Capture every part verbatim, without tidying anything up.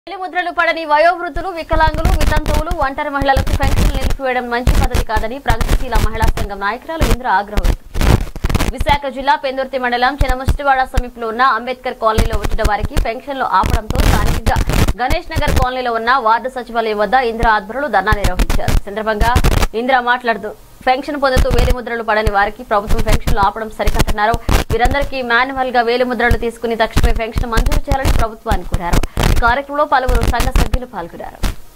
ముద్రలు పడని వయోవృద్ధులు వికలాంగులు వితంతువులు ఒంటరి మహిళలకు పెన్షన్ నిలిపివేయడం మంచి పద్ధతి కాదని ప్రగతిశీల మహిళా సంఘం నాయకురాలు ఇంద్ర ఆగ్రహం విశాఖ జిల్లా పెందుర్తి మండలం చినముష్టివాడ సమీపంలో ఉన్న అంబేద్కర్ కాలనీలో వచ్చిన వారికి పెన్షన్లు ఆపడంతో స్థానికంగా గణేష్ నగర్ కాలనీలో ఉన్న వార్డు సచివాలయం వద్ద ఇంద్ర ఆధ్వర్యంలో ధర్నా నిర్వహించారు. సందర్భంగా ఇంద్ర మాట్లాడుతూ పెన్షన్ పొందుతూ వేలిముద్రలు పడని వారికి ప్రభుత్వం పెన్షన్లు ఆపడం సరికాదన్నారు. వీరందరికీ మాన్యువల్ గా వేలిముద్రలు తీసుకుని తక్షణమే పెన్షన్ మంజూరు చేయాలని ప్రభుత్వాన్ని కోరారు. ఈ కార్యక్రమంలో పలువురు సంఘ సభ్యులు పాల్గొన్నారు.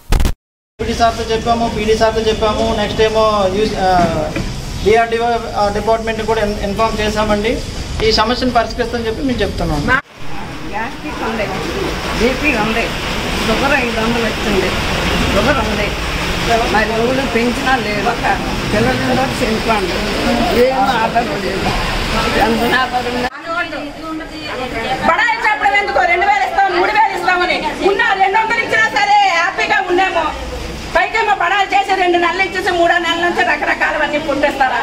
నెక్స్ట్ ఏమో డిఆర్డీఓ డిపార్ట్మెంట్ కూడా ఇన్ఫార్మ్ చేశామండి. ఈ సమస్యను పరిష్కరిస్తామని చెప్పి మేము చెప్తున్నాం. గ్యాస్ట్రిక్ ఉంది, బీపీ ఉంది, షుగర్ ఐదు వందలు వచ్చింది, షుగర్ ఉంది, మరి ఊళ్ళు పెంచినా లేదు, పిల్లలు చనిపోండి, ఏం ఆధారం లేదు. బడాయి చెప్పడం ఎందుకు? రెండు వేలు ఇస్తాం, మూడు వేలు ఇస్తామని ఉన్న రెండు వందలు ఇచ్చినా సరే హ్యాపీగా ఉండేమో. పైకేమో బడాలు చేసి రెండు నెలలు ఇచ్చేసి మూడో నెలల నుంచి రకరకాలవన్నీ పుట్టిస్తారా?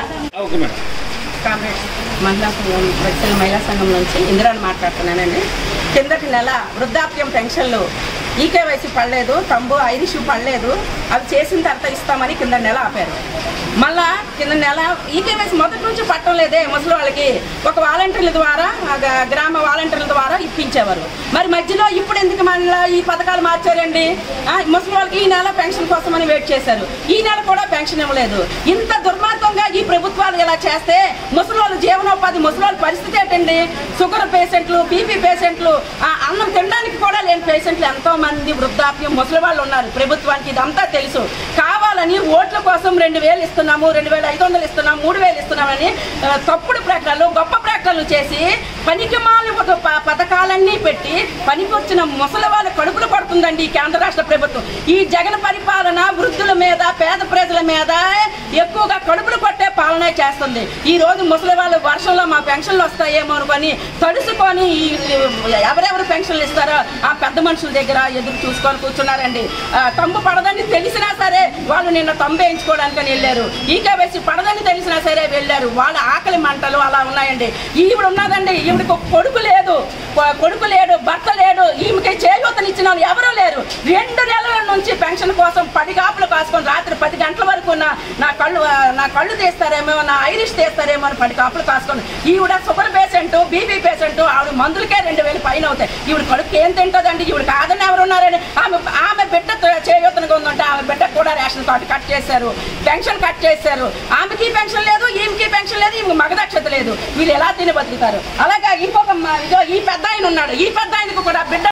మహిళా సంఘం వచ్చిన మహిళా సంఘం నుంచి ఇందిరాని మాట్లాడుతున్నానండి. కిందటి నెల వృద్ధాప్యం పెన్షన్లు ఈకేవైసీ పడలేదు, తంబు ఐరిష్ పడలేదు, అవి చేసిన తర్వాత ఇస్తామని కింద నెల ఆపారు. మళ్ళా కింద నెల ఈకేవైసీ మొదటి నుంచి పట్టడం లేదే ముసలి వాళ్ళకి. ఒక వాలంటీర్ల ద్వారా గ్రామ వాలంటీర్ల ద్వారా ఇప్పించేవారు. మరి మధ్యలో ఇప్పుడు ఎందుకు మళ్ళీ ఈ పథకాలు మార్చారండి? ముసలి వాళ్ళకి ఈ నెల పెన్షన్ కోసం అని వెయిట్ చేశారు, ఈ నెల కూడా పెన్షన్ ఇవ్వలేదు. ఇంత దుర్మార్గంగా ఈ ప్రభుత్వాలు ఇలా చేస్తే ముసలి వాళ్ళ జీవనోపాధి, ముసలి వాళ్ళ పరిస్థితి ఏంటండి? షుగర్ పేషెంట్లు, బీపీ పేషెంట్లు, అన్నం తినడానికి కూడా లేని పేషెంట్లు ఎంతో మంది వృద్ధాప్యం ముసలి వాళ్ళు ఉన్నారు. ప్రభుత్వానికి ఇదంతా తెలుసు. కావాలని ఓట్ల కోసం రెండు వేలు ఇస్తున్నాము, రెండు వేల ఐదు వందలు ఇస్తున్నాము, మూడు వేలు ఇస్తున్నామని తప్పుడు ప్రకటనలు, గొప్ప ప్రకటనలు చేసి పనికిమాల పథకాలన్నీ పెట్టి పనికొచ్చిన ముసలి వాళ్ళ కడుపులు పడుతుందండి ఈ కేంద్ర రాష్ట్ర ప్రభుత్వం. ఈ జగన్ పరిపాలన వృద్ధుల మీద, పేద ప్రజల మీద ఎక్కువగా కడుపులు కొట్టే పాలన చేస్తుంది. ఈ రోజు ముసలి వాళ్ళు వర్షంలో మా పెన్షన్లు వస్తాయేమో అనుకొని తడుసుకొని ఎవరెవరు పెన్షన్లు ఇస్తారో ఆ పెద్ద మనుషుల దగ్గర ఎదురు చూసుకొని కూర్చున్నారండి. తంబు పడదని తెలిసినా సరే వాళ్ళు నిన్న తంబు వేయించుకోవడానికని వెళ్ళారు. ఈకేవైసీ పడదని తెలిసినా సరే వెళ్ళారు. వాళ్ళ ఆకలి మంటలు అలా ఉన్నాయండి. ఈవిడ ఉన్నదండి, ఈవిడకు కొడుకు లేదు, కొడుకు లేడు, భర్త లేడు, ఈమెకి చేయూతనిచ్చిన వాళ్ళు ఎవరూ లేరు. రెండు నెలల నుంచి పెన్షన్ కోసం పడిగాపులు కాసుకొని రాత్రి పది గంటల వరకు నా కళ్ళు నా కళ్ళు తీస్తారేమో, నా ఐరిష్ తీస్తారేమో అని పడి కాపులు కాసుకొని. ఈవిడ షుగర్ పేషెంట్, బీపీ పేషెంట్, ఆవిడ మందులకే రెండు వేలు పైన అవుతాయి. ఈవిడ కడుపుకి ఏం తింటుందండి? ఈవిడ కాదని ఎవరు ఉన్నారని ఆమె ఆమె బిడ్డ చేయూతనగా ఉందంటే ఆమె బిడ్డ కూడా రేషన్ కార్డు కట్ చేశారు, పెన్షన్ కట్ చేశారు. ఆమెకి పెన్షన్ లేదు, ఈమెకి పెన్షన్ లేదు, ఈమెకి మగదక్షత లేదు. వీళ్ళు ఎలా తిని బతుకుతారు? అలాగే ఇంకొక ఈ పెద్ద ఆయన ఉన్నాడు, ఈ పెద్ద ఆయనకు కూడా బిడ్డ